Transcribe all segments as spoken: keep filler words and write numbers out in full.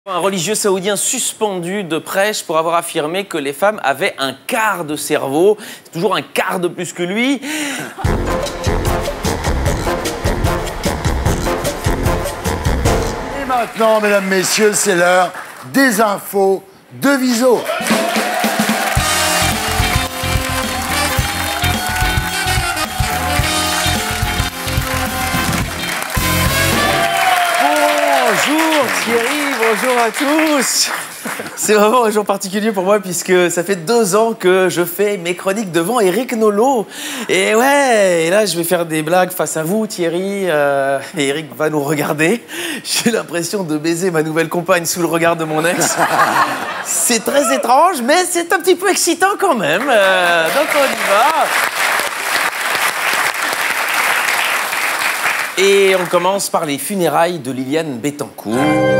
Un religieux saoudien suspendu de prêche pour avoir affirmé que les femmes avaient un quart de cerveau. C'est toujours un quart de plus que lui. Et maintenant, mesdames, messieurs, c'est l'heure des infos de Viso. Bonjour Thierry, bonjour à tous. C'est vraiment un jour particulier pour moi puisque ça fait deux ans que je fais mes chroniques devant Eric Nolot. Et ouais, et là je vais faire des blagues face à vous Thierry. Euh, et Eric va nous regarder. J'ai l'impression de baiser ma nouvelle compagne sous le regard de mon ex. C'est très étrange, mais c'est un petit peu excitant quand même. Euh, donc on y va. Et on commence par les funérailles de Liliane Bettencourt.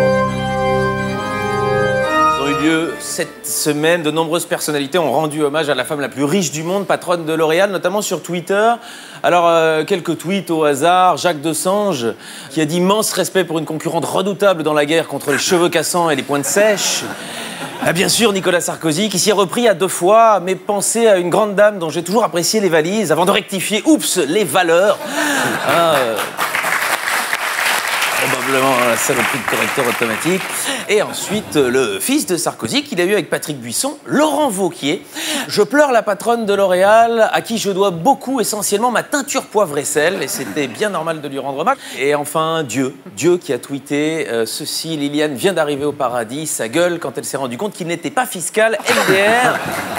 Elles ont eu lieu cette semaine. De nombreuses personnalités ont rendu hommage à la femme la plus riche du monde, patronne de L'Oréal, notamment sur Twitter. Alors, euh, quelques tweets au hasard. Jacques Desange, qui a d'immenses respects pour une concurrente redoutable dans la guerre contre les cheveux cassants et les pointes sèches. Ah, bien sûr, Nicolas Sarkozy, qui s'y est repris à deux fois, mais pensez à une grande dame dont j'ai toujours apprécié les valises, avant de rectifier, oups, les valeurs. Ah, euh... Probablement la saloperie de correcteur automatique. Et ensuite, le fils de Sarkozy, qu'il a eu avec Patrick Buisson, Laurent Wauquiez. Je pleure la patronne de L'Oréal, à qui je dois beaucoup, essentiellement ma teinture poivre et sel. Et c'était bien normal de lui rendre hommage. Et enfin, Dieu. Dieu qui a tweeté euh, ceci. Liliane vient d'arriver au paradis. Sa gueule quand elle s'est rendue compte qu'il n'était pas fiscal L D R.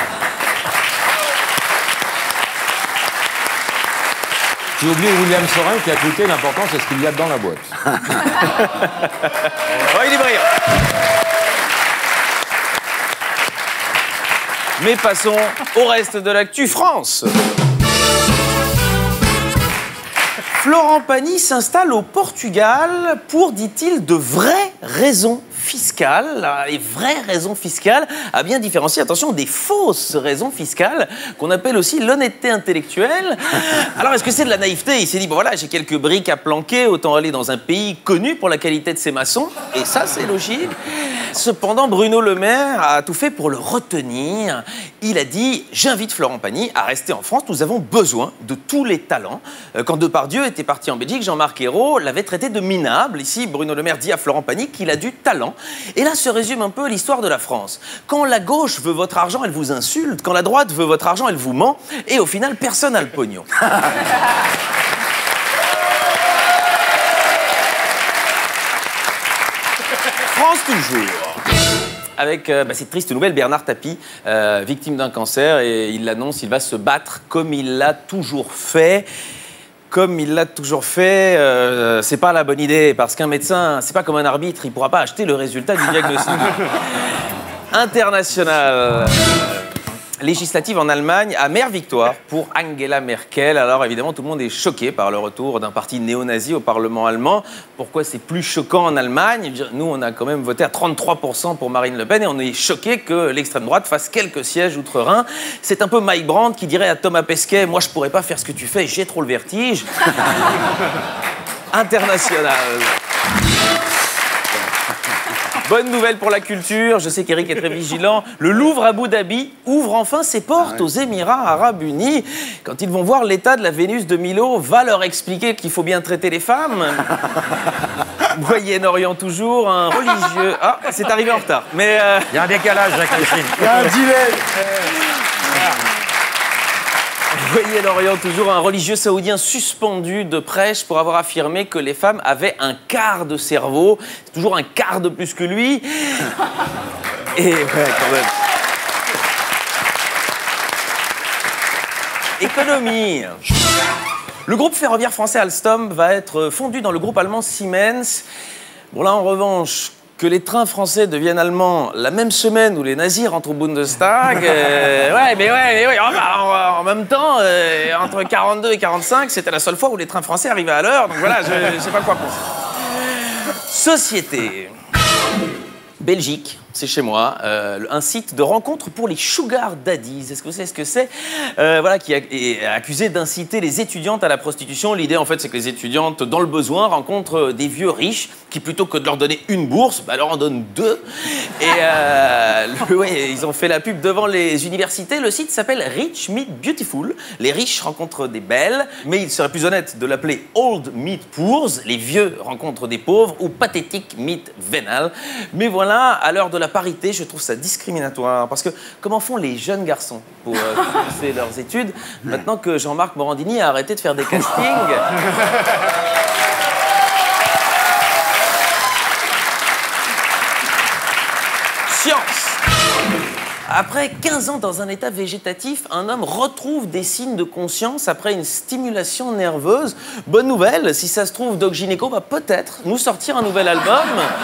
J'ai oublié William Sorin qui a tweeté l'important, c'est ce qu'il y a dans la boîte. Oh, il est brillant. Mais passons au reste de l'actu France. Florent Pagny s'installe au Portugal pour, dit-il, de vraies raisons fiscales. Les vraies raisons fiscales, à bien différencier, attention, des fausses raisons fiscales, qu'on appelle aussi l'honnêteté intellectuelle. Alors, est-ce que c'est de la naïveté? Il s'est dit, bon voilà, j'ai quelques briques à planquer, autant aller dans un pays connu pour la qualité de ses maçons. Et ça, c'est logique. Cependant, Bruno Le Maire a tout fait pour le retenir. Il a dit, j'invite Florent Pagny à rester en France. Nous avons besoin de tous les talents. Quand Depardieu était parti en Belgique, Jean-Marc Ayrault l'avait traité de minable. Ici, Bruno Le Maire dit à Florent Pagny qu'il a du talent. Et là se résume un peu l'histoire de la France. Quand la gauche veut votre argent, elle vous insulte. Quand la droite veut votre argent, elle vous ment. Et au final, personne n'a le pognon. France toujours. Avec euh, bah, cette triste nouvelle, Bernard Tapie, euh, victime d'un cancer, et il l'annonce, il va se battre comme il l'a toujours fait. Comme il l'a toujours fait, euh, c'est pas la bonne idée, parce qu'un médecin, c'est pas comme un arbitre, il pourra pas acheter le résultat du diagnostic. International. Législative en Allemagne, amère victoire pour Angela Merkel. Alors évidemment, tout le monde est choqué par le retour d'un parti néo-nazi au Parlement allemand. Pourquoi c'est plus choquant en Allemagne? Nous, on a quand même voté à trente-trois pour cent pour Marine Le Pen et on est choqué que l'extrême droite fasse quelques sièges outre-Rhin. C'est un peu Mike Brandt qui dirait à Thomas Pesquet, moi je pourrais pas faire ce que tu fais, j'ai trop le vertige. International. Bonne nouvelle pour la culture, je sais qu'Éric est très vigilant. Le Louvre Abu Dhabi ouvre enfin ses portes aux Émirats Arabes Unis. Quand ils vont voir l'état de la Vénus de Milo, va leur expliquer qu'il faut bien traiter les femmes. Moyen-Orient toujours, un religieux... Ah, c'est arrivé en retard, mais... Euh... Il y a un décalage avec la Chine. Il y a un delay. Moyen-Orient toujours, un religieux saoudien suspendu de prêche pour avoir affirmé que les femmes avaient un quart de cerveau. C'est toujours un quart de plus que lui. Et ouais, quand même. Économie. Le groupe ferroviaire français Alstom va être fondu dans le groupe allemand Siemens. Bon là, en revanche, que les trains français deviennent allemands la même semaine où les nazis rentrent au Bundestag, euh, ouais, mais ouais, mais ouais, en, en, en même temps, euh, entre quarante-deux et quarante-cinq, c'était la seule fois où les trains français arrivaient à l'heure, donc voilà, je ne sais pas quoi penser. Société. Belgique, c'est chez moi, euh, un site de rencontre pour les sugar daddies. Est-ce que vous savez ce que c'est? euh, Voilà, qui a, est accusé d'inciter les étudiantes à la prostitution. L'idée, en fait, c'est que les étudiantes, dans le besoin, rencontrent des vieux riches qui, plutôt que de leur donner une bourse, bah, leur en donnent deux. Et euh, le, ouais, ils ont fait la pub devant les universités. Le site s'appelle Rich Meet Beautiful. Les riches rencontrent des belles, mais il serait plus honnête de l'appeler Old Meet Poors. Les vieux rencontrent des pauvres, ou Pathétique Meet Vénal. Mais voilà, à l'heure de la parité, je trouve ça discriminatoire. Parce que comment font les jeunes garçons pour euh, financer leurs études maintenant que Jean-Marc Morandini a arrêté de faire des castings? Science. Après quinze ans dans un état végétatif, un homme retrouve des signes de conscience après une stimulation nerveuse. Bonne nouvelle, si ça se trouve, Doc Gynéco va peut-être nous sortir un nouvel album.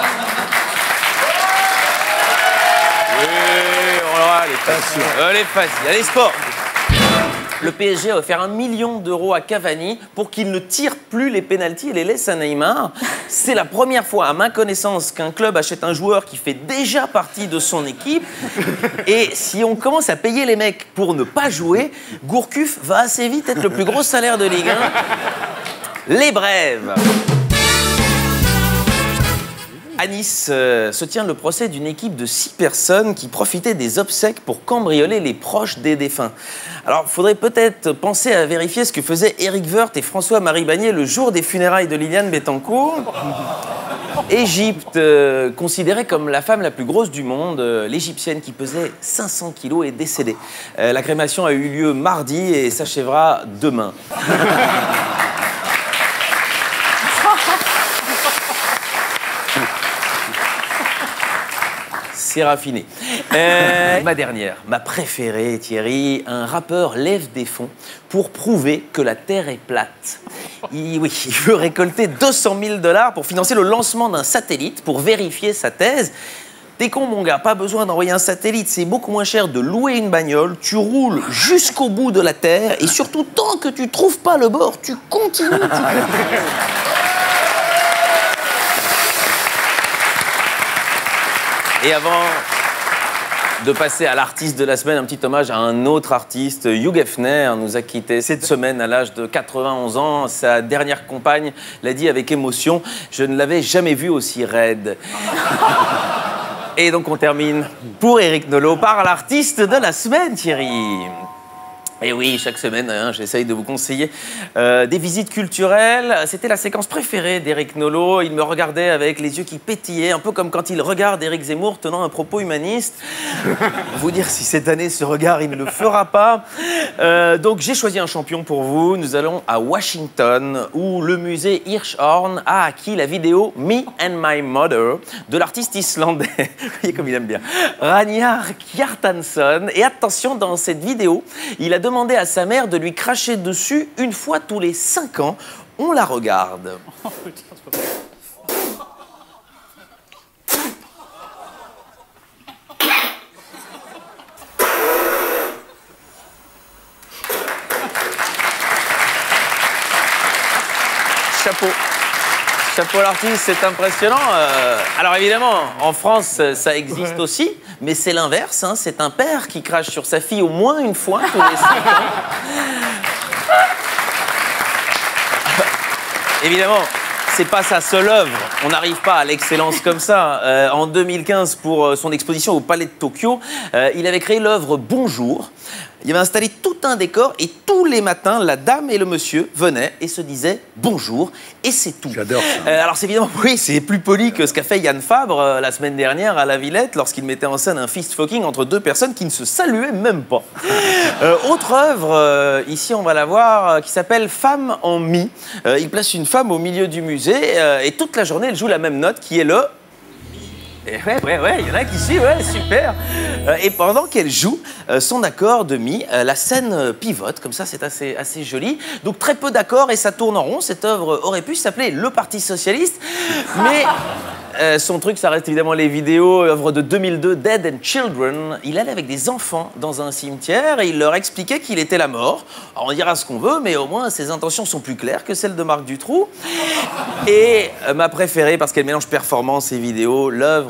Oui, on l'aura, elle est facile. Elle est facile. Allez, sport. Le P S G a offert un million d'euros à Cavani pour qu'il ne tire plus les pénaltys et les laisse à Neymar. C'est la première fois, à ma connaissance, qu'un club achète un joueur qui fait déjà partie de son équipe. Et si on commence à payer les mecs pour ne pas jouer, Gourcuff va assez vite être le plus gros salaire de Ligue un. Les brèves. À Nice euh, se tient le procès d'une équipe de six personnes qui profitaient des obsèques pour cambrioler les proches des défunts. Alors, il faudrait peut-être penser à vérifier ce que faisaient Éric Woerth et François-Marie Bagné le jour des funérailles de Liliane Bettencourt. Égypte, euh, considérée comme la femme la plus grosse du monde, euh, l'égyptienne qui pesait cinq cents kilos est décédée. Euh, la crémation a eu lieu mardi et s'achèvera demain. C'est raffiné. Euh, ma dernière, ma préférée, Thierry, un rappeur lève des fonds pour prouver que la Terre est plate. Il, oui, il veut récolter deux cent mille dollars pour financer le lancement d'un satellite pour vérifier sa thèse. T'es con, mon gars, pas besoin d'envoyer un satellite, c'est beaucoup moins cher de louer une bagnole, tu roules jusqu'au bout de la Terre et surtout, tant que tu trouves pas le bord, tu continues. Tu... Et avant de passer à l'artiste de la semaine, un petit hommage à un autre artiste. Hugh Hefner nous a quittés cette semaine à l'âge de quatre-vingt-onze ans. Sa dernière compagne l'a dit avec émotion, je ne l'avais jamais vu aussi raide. Et donc on termine pour Eric Nolot par l'artiste de la semaine, Thierry. Et oui, chaque semaine, hein, j'essaye de vous conseiller euh, des visites culturelles. C'était la séquence préférée d'Éric Nolot. Il me regardait avec les yeux qui pétillaient, un peu comme quand il regarde Éric Zemmour tenant un propos humaniste. Vous dire si cette année, ce regard, il ne le fera pas. Euh, donc, j'ai choisi un champion pour vous. Nous allons à Washington, où le musée Hirshhorn a acquis la vidéo « Me and My Mother » de l'artiste islandais, vous voyez comme il aime bien, Ragnar Kjartansson. Et attention, dans cette vidéo, il a demandé à sa mère de lui cracher dessus une fois tous les cinq ans. On la regarde. Oh, putain, c'est pas Chapeau. Chapeau l'artiste, c'est impressionnant. Euh, alors évidemment, en France, ça existe aussi, mais c'est l'inverse. Hein, c'est un père qui crache sur sa fille au moins une fois tous les cinq ans. Évidemment, c'est pas sa seule œuvre. On n'arrive pas à l'excellence comme ça. Euh, en deux mille quinze, pour son exposition au Palais de Tokyo, euh, il avait créé l'œuvre Bonjour. Il avait installé tout un décor et tous les matins, la dame et le monsieur venaient et se disaient bonjour et c'est tout. J'adore ça. Euh, alors c'est évidemment, oui, c'est plus poli que ce qu'a fait Yann Fabre euh, la semaine dernière à la Villette lorsqu'il mettait en scène un fist-fucking entre deux personnes qui ne se saluaient même pas. Euh, autre œuvre, euh, ici on va la voir, euh, qui s'appelle Femme en mi. Euh, il place une femme au milieu du musée euh, et toute la journée elle joue la même note qui est le... Et ouais, ouais, ouais, il y en a qui suivent, ouais, super. Euh, et pendant qu'elle joue euh, son accord de mi, euh, la scène euh, pivote, comme ça, c'est assez, assez joli. Donc très peu d'accords et ça tourne en rond. Cette œuvre aurait pu s'appeler Le Parti Socialiste, mais euh, son truc, ça reste évidemment les vidéos. Œuvre de deux mille deux, Dead and Children. Il allait avec des enfants dans un cimetière et il leur expliquait qu'il était la mort. Alors on dira ce qu'on veut, mais au moins ses intentions sont plus claires que celles de Marc Dutroux. Et euh, ma préférée, parce qu'elle mélange performance et vidéo, l'œuvre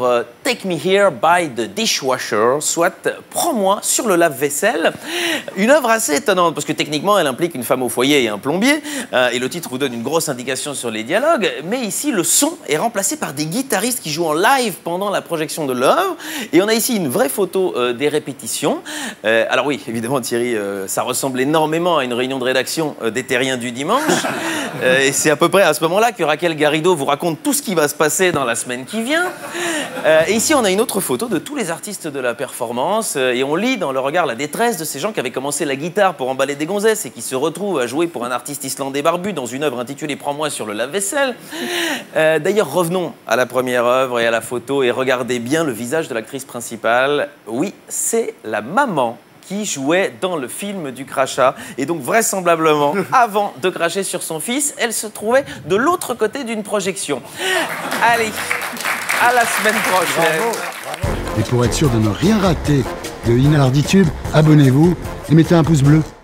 Take Me Here by the Dishwasher, soit Prends-moi sur le lave-vaisselle. Une œuvre assez étonnante, parce que techniquement, elle implique une femme au foyer et un plombier, euh, et le titre vous donne une grosse indication sur les dialogues, mais ici, le son est remplacé par des guitaristes qui jouent en live pendant la projection de l'œuvre, et on a ici une vraie photo euh, des répétitions. Euh, alors oui, évidemment, Thierry, euh, ça ressemble énormément à une réunion de rédaction euh, des Terriens du dimanche, euh, et c'est à peu près à ce moment-là que Raquel Garrido vous raconte tout ce qui va se passer dans la semaine qui vient. Euh, et ici, on a une autre photo de tous les artistes de la performance, euh, et on lit dans le regard la détresse de ces gens qui avaient commencé la guitare pour emballer des gonzesses et qui se retrouvent à jouer pour un artiste islandais barbu dans une œuvre intitulée Prends-moi sur le lave-vaisselle. Euh, D'ailleurs, revenons à la première œuvre et à la photo, et regardez bien le visage de l'actrice principale. Oui, c'est la maman qui jouait dans le film du crachat. Et donc, vraisemblablement, avant de cracher sur son fils, elle se trouvait de l'autre côté d'une projection. Allez, à la semaine prochaine. Bravo, bravo. Et pour être sûr de ne rien rater de Inarditube, abonnez-vous et mettez un pouce bleu.